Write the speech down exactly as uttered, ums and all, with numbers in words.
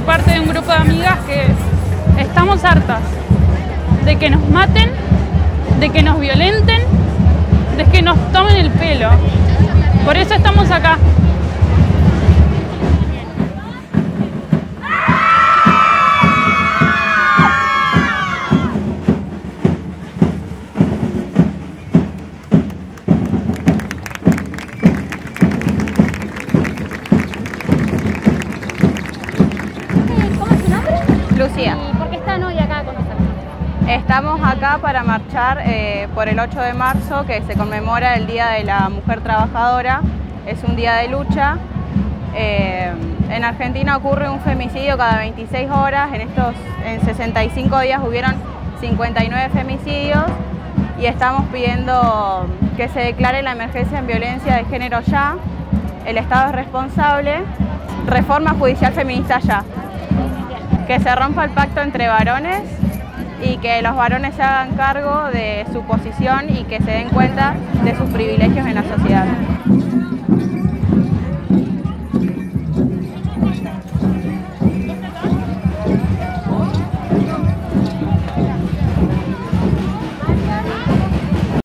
parte de un grupo de amigas que estamos hartas de que nos maten, de que nos violenten, de que nos tomen el pelo. Por eso estamos acá. Lucía. ¿Y por qué están hoy acá con nosotros? Estamos acá para marchar eh, por el ocho de marzo, que se conmemora el Día de la Mujer Trabajadora. Es un día de lucha. Eh, en Argentina ocurre un femicidio cada veintiséis horas. En estos en sesenta y cinco días hubieron cincuenta y nueve femicidios y estamos pidiendo que se declare la emergencia en violencia de género ya. El Estado es responsable. Reforma judicial feminista ya. Que se rompa el pacto entre varones y que los varones se hagan cargo de su posición y que se den cuenta de sus privilegios en la sociedad.